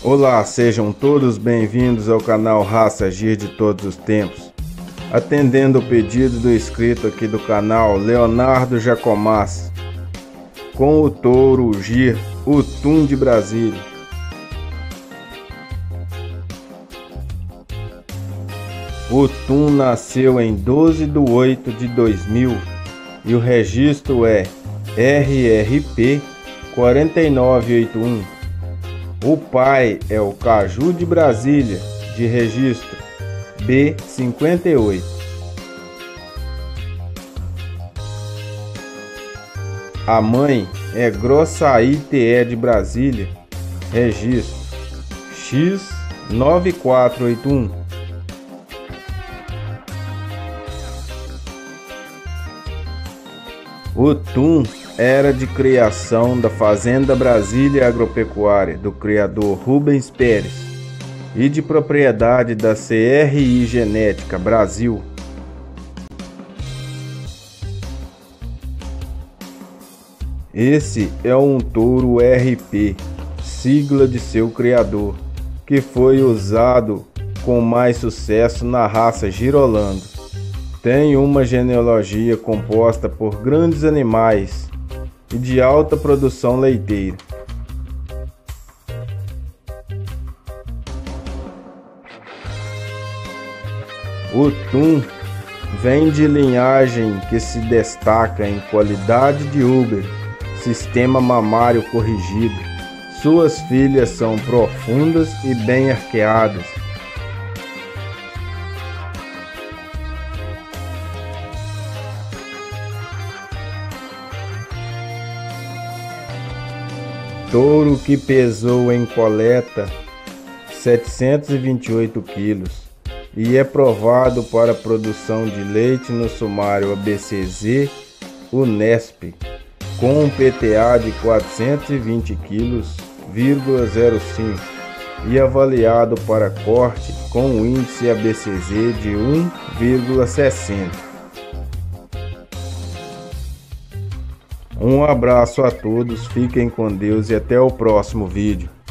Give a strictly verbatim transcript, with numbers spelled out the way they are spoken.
Olá, sejam todos bem-vindos ao canal Raça Gir de Todos os Tempos. Atendendo o pedido do inscrito aqui do canal, Leonardo Jacomás, com o touro Gir, o Tum de Brasília. O Tum nasceu em doze de oito de dois mil e o registro é R R P quatro nove oito um. O pai é o Caju de Brasília, de registro B cinquenta e oito. A mãe é Grossaí T E de Brasília, registro X nove quatro oito um. O Tum era de criação da Fazenda Brasília Agropecuária, do criador Rubens Pérez, e de propriedade da C R I Genética Brasil. Esse é um touro R P, sigla de seu criador, que foi usado com mais sucesso na raça Girolando. Tem uma genealogia composta por grandes animais e de alta produção leiteira. O Tum vem de linhagem que se destaca em qualidade de úbero, sistema mamário corrigido. Suas filhas são profundas e bem arqueadas. Touro que pesou em coleta setecentos e vinte e oito quilos e é provado para produção de leite no sumário A B C Z Unesp, com um P T A de quatrocentos e vinte quilos vírgula zero cinco e avaliado para corte com um índice A B C Z de um vírgula sessenta. Um abraço a todos, fiquem com Deus e até o próximo vídeo.